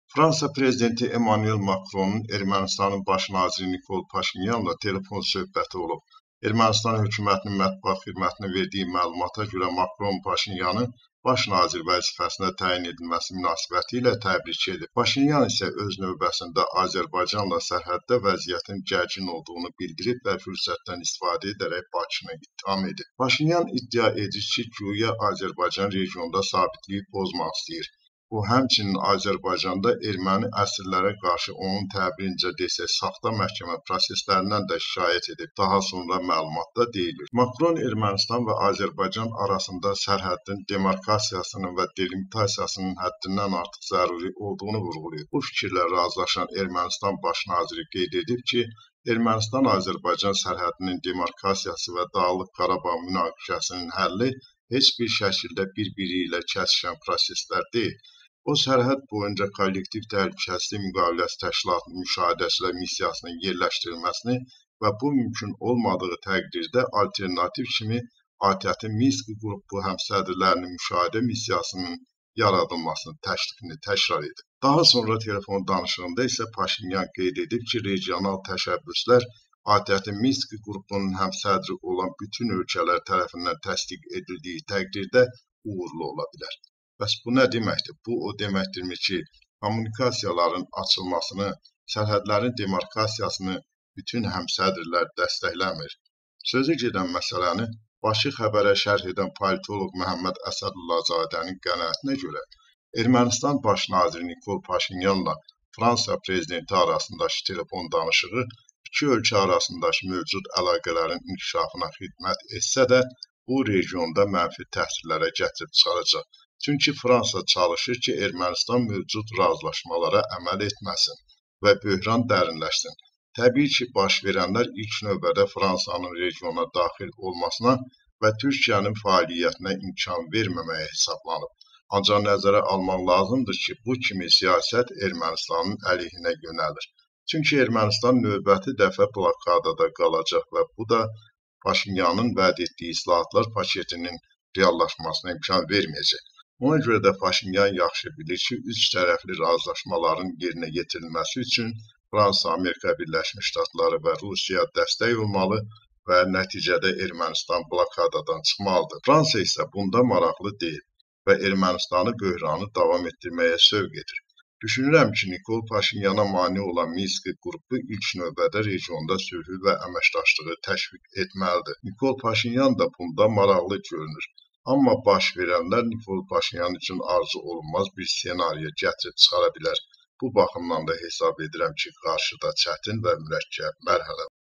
Fransa prezidenti Emmanuel Macronun Ermənistanın baş naziri Nikol Paşinyanla telefon söhbəti olub. Ermənistan hökumətinin mətbuat xidmətinə verdiyi məlumata görə Macron Paşinyanın baş nazir vəzifəsinə təyin edilməsi münasibətilə təbrik edib. Paşinyan isə öz növbəsində Azərbaycanla sərhəddə vəziyyətin gərgin olduğunu bildirib və fürsətdən istifadə edərək Bakını ittiham edib. Paşinyan iddia edir ki, güya Azərbaycan regionda sabitliyi pozmaq istəyir. O, həmçinin Azərbaycanda erməni əsirlərə qarşı onun təbirincə desək saxta məhkəmə proseslərindən də şikayət edib. Daha sonra məlumatda deyilir. Macron Ermənistan və Azərbaycan arasında sərhəddin demarkasiyasının və delimitasiyasının həddindən artıq zəruri olduğunu vurğulayıb. Bu fikirlə razılaşan Ermənistan baş naziri qeyd edib ki, Ermənistan-Azərbaycan sərhədinin demarkasiyası və Dağlıq Qarabağ münaqişəsinin həlli heç bir şəkildə bir-biri ilə kəsişən proseslər deyil. O, sərhəd boyunca kollektiv təhlükəsizlik müqaviləsi təşkilatının müşahidəçilər missiyasının yerləşdirilməsini və bu mümkün olmadığı təqdirdə alternativ kimi ATƏT-in Minsk qrupu həmsədrlərinin müşahidə missiyasının yaradılmasını təklifini təkrar edib. Daha sonra telefon danışığında isə Paşinyan qeyd edib ki, regional təşəbbüslər ATƏT-in Minsk qrupunun həmsədri olan bütün ölkələr tərəfindən təsdiq edildiyi təqdirdə uğurlu ola bilər. Bəs bu nə deməkdir? Bu, o deməkdirmi ki, kommunikasiyaların açılmasını, sərhədlərin demarkasiyasını bütün həmsədrlər dəstəkləmir. Sözü gedən məsələni Bakı xəbərə şərh edən politoloq Məhəmməd Əsədullah-Zadənin qənaətinə görə, Ermənistan baş naziri Nikol Paşinyanla Fransa prezidenti arasındakı telefon danışığı iki ölkə arasındakı mövcud əlaqələrin inkişafına xidmət etsə də, bu regionda mənfi təsirlərə gətirib çıxaracaq. Çünki Fransa çalışır ki, Ermənistan mövcud razılaşmalara əməl etməsin və böhran dərinləşsin. Təbii ki, baş verənlər ilk növbədə Fransanın regiona daxil olmasına və Türkiyənin fəaliyyətinə imkan verməməyə hesablanıb. Ancaq nəzərə almaq lazımdır ki, bu kimi siyasət Ermənistanın əleyhinə yönəlir. Çünki Ermənistan növbəti dəfə blokadada qalacaq və bu da Paşinyanın vəd etdiyi islahatlar paketinin reallaşmasına imkan verməyəcək. Ona görə də Paşinyan yaxşı bilir ki, üç tərəfli razılaşmaların yerinə yetirilməsi üçün Fransa, Amerika Birləşmiş Ştatları və Rusiya dəstək olmalı və nəticədə Ermənistan blokadadan çıxmalıdır. Fransa isə bunda maraqlı deyil və Ermənistanı böhranı davam etdirməyə sövq edir. Düşünürəm ki, Nikol Paşinyana mane olan Minsk qrupu ilk növbədə regionda sülhü və əməkdaşlığı təşviq etməlidir. Nikol Paşinyan da bunda maraqlı görünür. Amma baş verənlər Nikol Paşinyan üçün arzu olunmaz bir senariyə gətirib çıxara bilər. Bu baxımdan da hesab edirəm ki, qarşıda çətin və mürəkkəb mərhələ var.